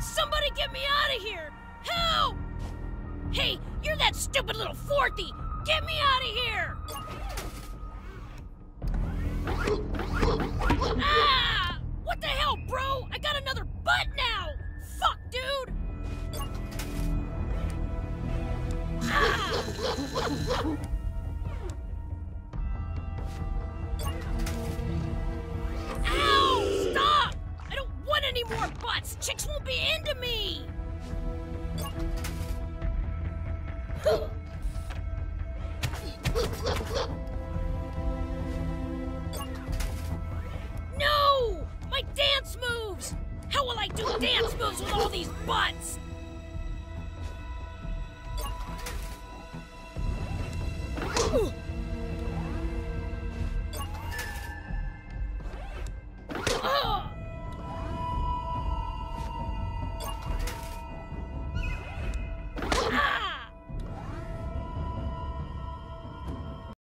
Somebody get me out of here! Help! Hey, you're that stupid little fourthy! Get me out of here! Ah! What the hell, bro? I got another butt now! Fuck, dude! Ah! Ow! Stop! I don't want any more butts! Chicks won't be into me! No! My dance moves! How will I do dance moves with all these butts?